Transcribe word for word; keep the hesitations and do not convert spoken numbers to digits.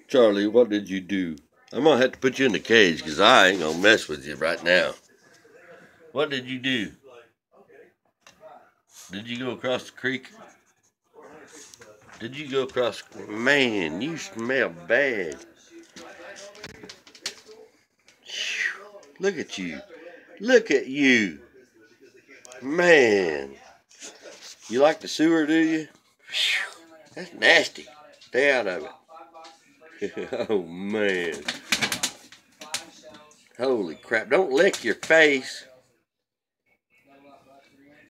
Charlie, what did you do? I'm gonna have to put you in the cage because I ain't gonna mess with you right now. What did you do? Did you go across the creek? Did you go across? Man, you smell bad. Look at you. Look at you. Man. You like the sewer, do you? That's nasty. Stay out of it. Oh, man. Holy crap. Don't lick your face.